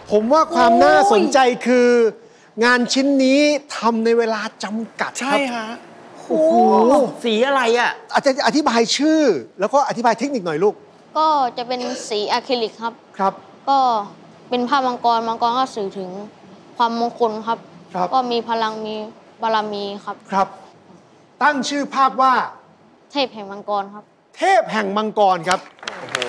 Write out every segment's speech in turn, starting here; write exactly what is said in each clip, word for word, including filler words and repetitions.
ผมว่าความน่าสนใจคืองานชิ้นนี้ทำในเวลาจำกัดครับใช่ฮะโอ้โหสีอะไรอ่ะอาจจะอธิบายชื่อแล้วก็อธิบายเทคนิคหน่อยลูกก็จะเป็นสีอะคริลิกครับครับก็เป็นภาพมังกรมังกรก็สื่อถึงความมงคลครับก็มีพลังมีบารมีครับครับตั้งชื่อภาพว่าเทพแห่งมังกรครับเทพแห่งมังกรครับโอ้โห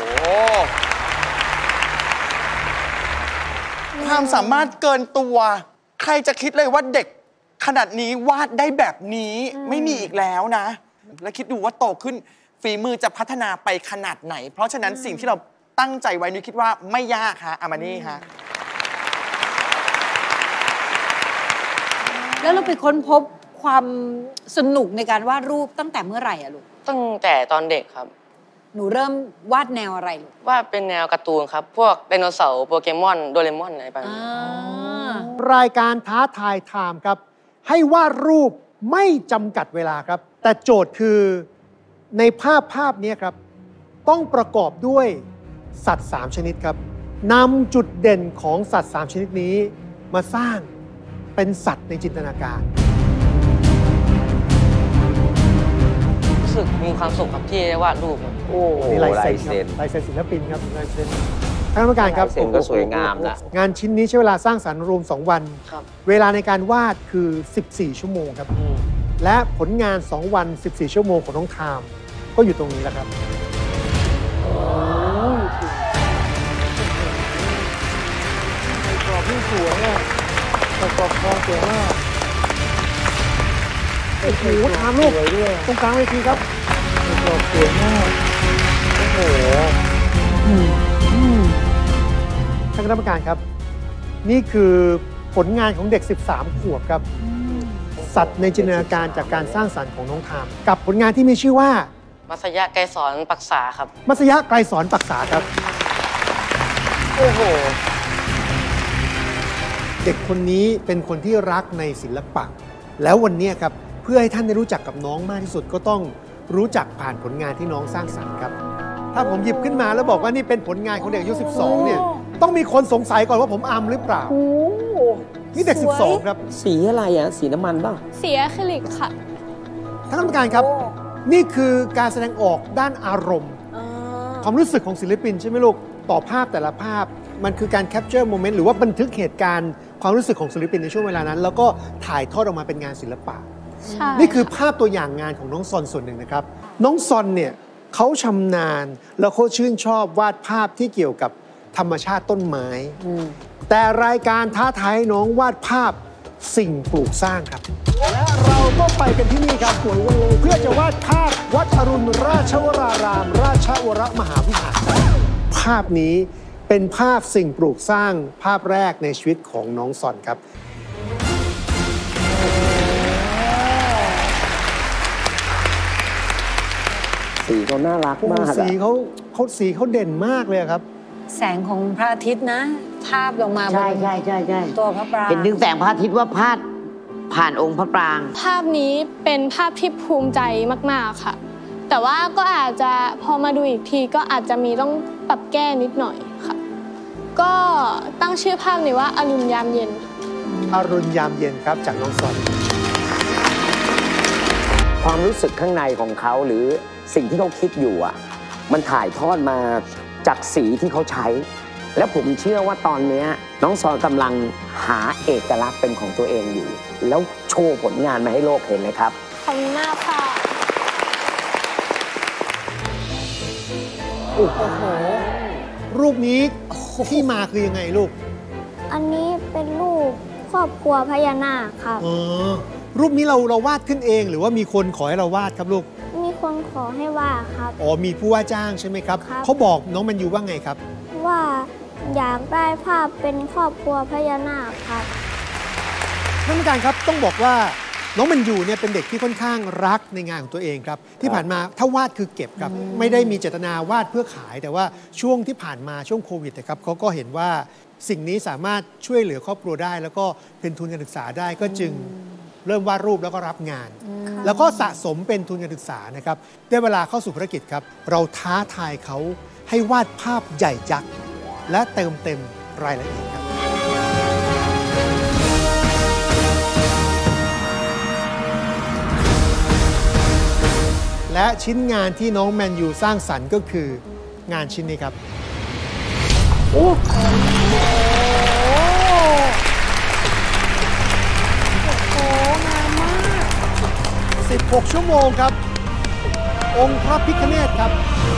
ความสามารถเกินตัวใครจะคิดเลยว่าเด็กขนาดนี้วาดได้แบบนี้ไม่มีอีกแล้วนะและคิดดูว่าโตขึ้นฝีมือจะพัฒนาไปขนาดไหนเพราะฉะนั้นสิ่งที่เราตั้งใจไว้นุ้ยคิดว่าไม่ยากฮะอามานี่ฮะแล้วเราไปค้นพบความสนุกในการวาดรูปตั้งแต่เมื่อไหร่อะลูกตั้งแต่ตอนเด็กครับหนูเริ่มวาดแนวอะไรลูกวาดเป็นแนวการ์ตูนครับพวกไดโนเสาร์โปเกมอนโดเรมอนอะไรแบบนี้รายการท้าทายไทม์ครับให้วาดรูปไม่จำกัดเวลาครับแต่โจทย์คือในภาพภาพนี้ครับต้องประกอบด้วยสัตว์สามชนิดครับนำจุดเด่นของสัตว์สามชนิดนี้มาสร้างเป็นสัตว์ในจินตนาการรู้สึกมีความสุขครับที่ได้วาดรูปโอ้นี่ลายเซ็นลายเซ็นศิลปินครับลายเซ็นท่านผู้การครับเซ็นก็สวยงามนะงานชิ้นนี้ใช้เวลาสร้างสรรค์รวมสองวันเวลาในการวาดคือสิบสี่ชั่วโมงครับและผลงานสองวันสิบสี่ชั่วโมงของน้องไทม์ก็อยู่ตรงนี้แล้วครับกรอบที่สวยอ่ะกรอบทองสวยมากโอ้โหทำลูกตรงกลางเวทีครับกรอบสวยมากโอ้โหท่านคณะกรรมการครับนี่คือผลงานของเด็กสิบสามขวบครับสัตว์ในจินตนาการจากการสร้างสรรค์ของน้องไทม์กับผลงานที่มีชื่อว่ามัสยะไกรสอนปักษาครับมัสยะไกรสอนปักษาครับโอ้โหเด็กคนนี้เป็นคนที่รักในศิลปะแล้ววันนี้ครับเพื่อให้ท่านได้รู้จักกับน้องมากที่สุดก็ต้องรู้จักผ่านผลงานที่น้องสร้างสรรค์ครับถ้าผมหยิบขึ้นมาแล้วบอกว่านี่เป็นผลงานของเด็กอายุสิบสองเนี่ยต้องมีคนสงสัยก่อนว่าผมอำหรือเปล่านี่เด็กสิบสองครับสีอะไรอ่ะสีน้ำมันป่ะสีอะคริลิกค่ะท่านกรรมการครับนี่คือการแสดงออกด้านอารมณ์ความรู้สึกของศิลปินใช่ไหมลูกต่อภาพแต่ละภาพมันคือการแคปเจอร์โมเมนต์หรือว่าบันทึกเหตุการณ์ความรู้สึกของศิลปินในช่วงเวลานั้นแล้วก็ถ่ายทอดออกมาเป็นงานศิลปะนี่คือภาพตัวอย่างงานของน้องซอนส่วนหนึ่งนะครับน้องซอนเนี่ยเขาชำนาญแล้วเขาชื่นชอบวาดภาพที่เกี่ยวกับธรรมชาติต้นไม้แต่รายการท้าทายน้องวาดภาพสิ่งปลูกสร้างครับและเราก็ไปกันที่นี่ครับเพื่อจะวาดภาพวัดอรุณราชวราราม ราชวรมหาวิหารภาพนี้เป็นภาพสิ่งปลูกสร้างภาพแรกในชีวิตของน้องซอนครับสีเขาน่ารักมากสีเขาเขาสีเขาเด่นมากเลยครับแสงของพระอาทิตย์นะทาบลงมาใช่ใช่ใช่ใช่ตัวพระปรางเห็นถึงแสงพระอาทิตย์ว่าพาดผ่านองค์พระปรางภาพนี้เป็นภาพที่ภูมิใจมากๆค่ะแต่ว่าก็อาจจะพอมาดูอีกทีก็อาจจะมีต้องปรับแก้นิดหน่อยค่ะก็ตั้งชื่อภาพนี้ว่าอรุณยามเย็นอรุณยามเย็นครับจากน้องซอนความรู้สึกข้างในของเขาหรือสิ่งที่เขาคิดอยู่อ่ะมันถ่ายทอดมาจากสีที่เขาใช้และผมเชื่อว่าตอนนี้น้องซอนกำลังหาเอกลักษณ์เป็นของตัวเองอยู่แล้วโชว์ผลงานมาให้โลกเห็นเลยครับขอบคุณมากค่ะโอ้โหรูปนี้ที่มาคือยังไงลูกอันนี้เป็นรูปครอบครัวพญานาคครับอ๋อรูปนี้เราเราวาดขึ้นเองหรือว่ามีคนขอให้เราวาดครับลูกมีคนขอให้วาดครับอ๋อมีผู้ว่าจ้างใช่ไหมครับเขาบอกน้องแมนยูว่าไงครับว่าอยากได้ภาพเป็นครอบครัวพญานาคครับท่านผู้การครับต้องบอกว่าน้องแมนยูเนี่ยเป็นเด็กที่ค่อนข้างรักในงานของตัวเองครับที่ผ่านมาถ้าวาดคือเก็บครับไม่ได้มีเจตนาวาดเพื่อขายแต่ว่าช่วงที่ผ่านมาช่วงโควิดนะครับเขาก็เห็นว่าสิ่งนี้สามารถช่วยเหลือครอบครัวได้แล้วก็เป็นทุนการศึกษาได้ก็จึงเริ่มวาดรูปแล้วก็รับงานแล้วก็สะสมเป็นทุนการศึกษานะครับได้เวลาเข้าสู่ภารกิจครับเราท้าทายเขาให้วาดภาพใหญ่ยักษ์และเติมเต็มรายละเอียดครับและชิ้นงานที่น้องแมนยูสร้างสรรค์ก็คืองานชิ้นนี้ครับโอ้โหงามมากสิบหกชั่วโมงครับองค์พระพิฆเนศครับ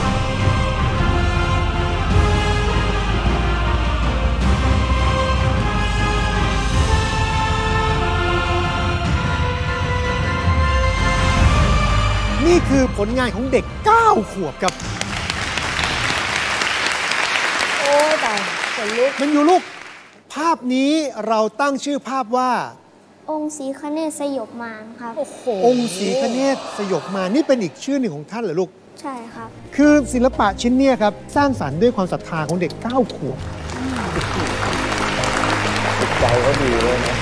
นี่คือผลงานของเด็กเก้าขวบครับโอ้แต่ขนลุกมันอยู่ลูกภาพนี้เราตั้งชื่อภาพว่าองค์ศรีคเนศสยบมารครับองค์ศรีคเนศสยบมารนี่เป็นอีกชื่อหนึ่งของท่านเหรอลูกใช่ครับคือศิลปะชิ้นนี้ครับสร้างสรรค์ด้วยความศรัทธาของเด็กเก้าขวบใจก็ดีเลยนะ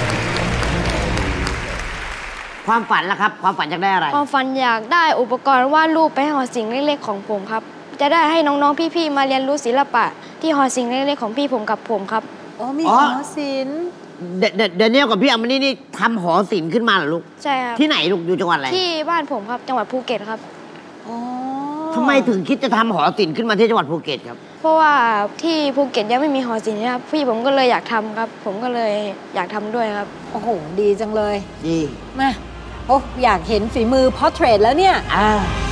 ความฝันล่ะครับความฝันอยากได้อะไรความฝันอยากได้อุปกรณ์วาดรูปไปให้หอศิลป์เล็กๆของผมครับจะได้ให้น้องๆพี่ๆมาเรียนรู้ศิลปะที่หอศิลป์เล็กๆของพี่ผมกับผมครับอ๋อมีหอศิลป์เดเดเนียลกับพี่อัมมานี่นี่ทำหอศิลป์ขึ้นมาเหรอลูกใช่ครับที่ไหนลูกอยู่จังหวัดอะไรที่บ้านผมครับจังหวัดภูเก็ตครับอ๋อทำไมถึงคิดจะทำหอศิลป์ขึ้นมาที่จังหวัดภูเก็ตครับเพราะว่าที่ภูเก็ตยังไม่มีหอศิลป์นะครับพี่ผมก็เลยอยากทำครับผมก็เลยอยากทำด้วยครับโอ้โหดีจังเลยดีมาโอ้อยากเห็นฝีมือพอร์เทรตแล้วเนี่ยอ่า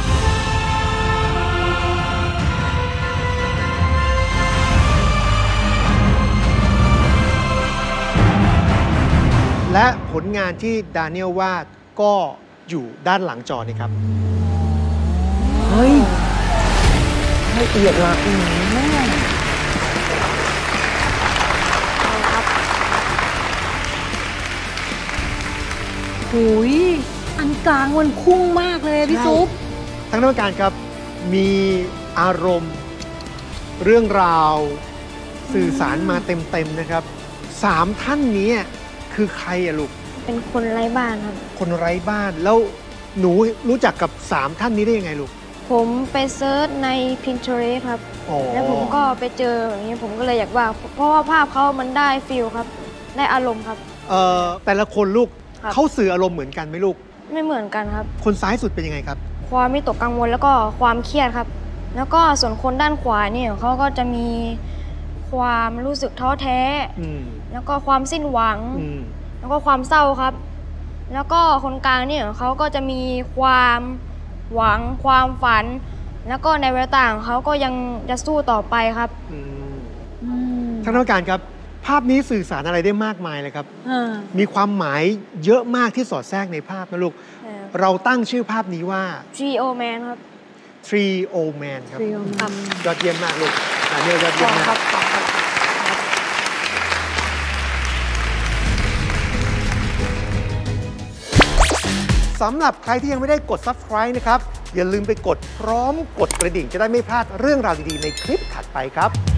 และผลงานที่ดาเนียลวาดก็อยู่ด้านหลังจอนี่ครับเฮ้ยละเอียดละอืมหุยอันกลางมันพุ่งมากเลยพี่ซุปทั้งนักการครับมีอารมณ์เรื่องราวสื่อสารมาเต็มๆนะครับสามท่านนี้คือใครอะลูกเป็นคนไร้บ้านครับคนไร้บ้านแล้วหนูรู้จักกับสามท่านนี้ได้ยังไงลูกผมไปเซิร์ชใน Pinterest ครับแล้วผมก็ไปเจออย่างนี้ผมก็เลยอยากว่าเพราะว่าภาพเขามันได้ฟีลครับได้อารมณ์ครับเอ่อแต่ละคนลูกเขาสื่ออารมณ์เหมือนกันไหมลูกไม่เหมือนกันครับคนซ้ายสุดเป็นยังไงครับความไม่ตกกังวลแล้วก็ความเครียดครับแล้วก็ส่วนคนด้านขวาเนี่ยเขาก็จะมีความรู้สึกท้อแท้แล้วก็ความสิ้นหวังแล้วก็ความเศร้าครับแล้วก็คนกลางเนี่ยเขาก็จะมีความหวังความฝันแล้วก็ในเวลาต่างเขาก็ยังจะสู้ต่อไปครับท่านผู้การครับภาพนี้สื่อสารอะไรได้มากมายเลยครับมีความหมายเยอะมากที่สอดแทรกในภาพนะลูกเราตั้งชื่อภาพนี้ว่า Trio Man ครับ Trio Man ครับยอดเยี่ยมมากลูกอันนี้ยอดเยี่ยมมากสำหรับใครที่ยังไม่ได้กด ซับสไครบ์ นะครับอย่าลืมไปกดพร้อมกดกระดิ่งจะได้ไม่พลาดเรื่องราวดีๆในคลิปถัดไปครับ